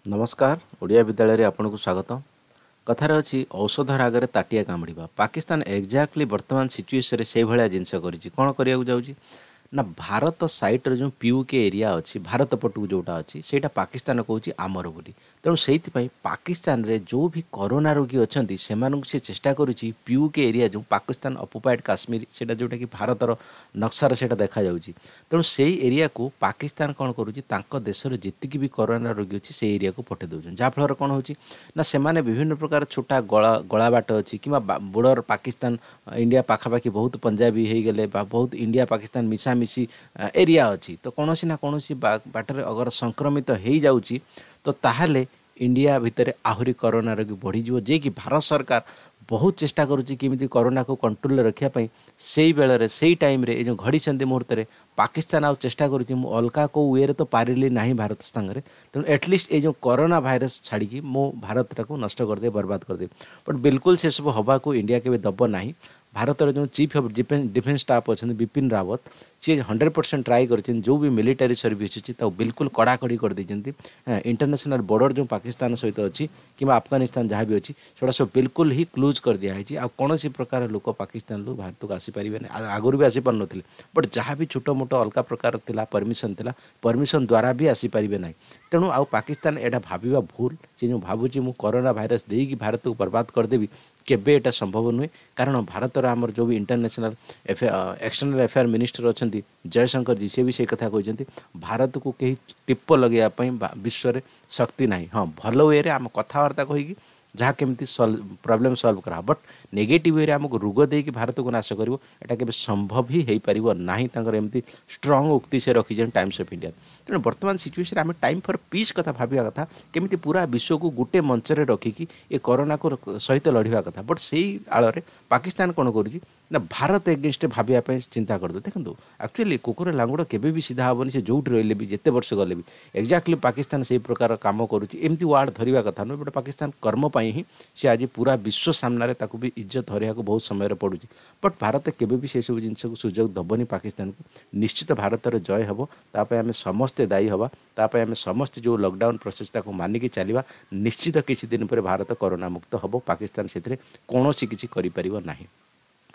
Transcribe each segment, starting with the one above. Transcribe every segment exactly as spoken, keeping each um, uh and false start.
नमस्कार ओडिया विद्यालय आपन को स्वागत कथार अच्छी औषधर आगे ताटिया कामुड़ा पाकिस्तान एक्जाक्टली वर्तमान सिचुएशन से भाया जिनस कर कौन करने जाऊँगी ना भारत साइट्र जो पीयू के एरिया अच्छी भारत पटू जोटा अच्छी से पाकिस्तान कौन आमर बोली तेणु से पाकिस्तान रे जो भी कोरोना रोगी अच्छा से चेष्टा करुच्ची पीयू के एरिया जो पाकिस्तान ऑक्युपाइड काश्मीर से जोटा कि भारतर नक्सार से देखा जाऊँगी तेणु से एरिया को पाकिस्तान कौन करुच्ची देशर जीतिक भी कोरोना रोगी अच्छी से एरिया को पठे दौर जहाँफल कौन हो ना विभिन्न प्रकार छोटा गला गला बाट अच्छी कि बोर्डर पाकिस्तान इंडिया पाखापाखि बहुत पंजाबी हो गले बहुत इंडिया पाकिस्तान मिशामिशी एरिया अच्छी तो कौन ना कौन बाटर अगर संक्रमित हो जाऊँगी तो ताहले इंडिया भितर आहरी कोरोना रोगी बढ़ी जे कि भारत सरकार बहुत चेष्टा करुच्ची किमिति कोरोना को कंट्रोल रखापी से बेले से टाइम रे जो घड़ी मुहूर्त में पाकिस्तान आउ चेष्टा करुच्ची मु अलगा को वे तो पारिली ना भारत सांगे तेणु एटलिस्ट ये जो कोरोना भाइरस छाड़ी मो भारत को नष्ट करदे बर्बाद करदे बट बिल्कुल से सब हवा को इंडिया के दब ना भारतर जो चीफ ऑफ डिफेन्स स्टाफ अच्छा बिपिन रावत सी हंड्रेड परसेंट ट्राए कर जो भी मिलिटारी सर्विस अच्छी बिल्कुल कड़ाकड़ी कर इंटरनेशनल बॉर्डर जो पाकिस्तान सहित अच्छी कि अफगानिस्तान जहाँ भी अच्छी से सब बिल्कुल ही क्लोज कर दिखाई आ कौन प्रकार लोक पाकिस्तान भारत को आसीपारे आगुरी भी आसीपार ना बट जहाँ भी छोट मोट अलग प्रकार था परमिशन था परमिशन द्वारा भी आसीपारे ना तेणु आउ पाकिस्तान एटा भाविबा भूल से जो भावुची मु कोरोना भाइरस देकी भारत को बर्बाद करदेवी केबे एटा संभव नुहे कारण भारतर आमर जो भी इंटरनेशनल एक्सटर्नल अफेयर मिनिस्टर अच्छा जयशंकर जी से भी से कथा कहते भारत को कहीं टिप्प लगे विश्व में शक्ति ना हाँ भल वे आम कथबार्ता कहीकि जहाँ केमती सल्व प्रॉब्लम सॉल्व करा बट नेगेटिव वे आमको रोग देकी भारत को नाश करिवो एटा केबे संभव ही हो पारिबो नाही तांकर एमती स्ट्रांग उक्ति से रखी टाइम्स ऑफ इंडिया तेणु वर्तमान सिचुएशन आम टाइम फॉर पीस कथा भाविया कथा केमिति पूरा विश्व को गोटे मंचरे रखिकी ये कोरोना को सहित लड़िया कथा बट से आଳରେ पाकिस्तान कौन करुच्ची ना भारत एगेन्स्ट भाविया चिंता कर दो देखो एक्चुअली कुकुर लांगुड़ केबे भी सीधा हेनी से जोटी रही भी जिते वर्ष गले भी एक्जाक्टली पाकिस्तान से प्रकार काम करुच्ची एमती वार्ड धरवा कथा नुहे बट पाकिस्तान कर्म पर ही सी आज पूरा विश्व सामने ताकू भी इज्जत हरिया को बहुत समय पड़ू बट भारत केबे भी से सब जिन को सुजोग दबनी पाकिस्तान को निश्चित भारतर जय हम ताप आम समस्ते दायी हवा ताप आम समस्ते जो लॉकडाउन प्रोसेस ताको मानिकी चलवा निश्चित किसी दिन पर भारत कोरोना मुक्त हम पाकिस्तान से कौन किसी करें ना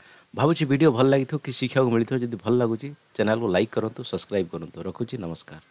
भावुँ वीडियो भल लगी कि शिक्षा को मिली जब भल लगुच चैनल को लाइक करूँ सब्सक्राइब करूँ रखुची नमस्कार।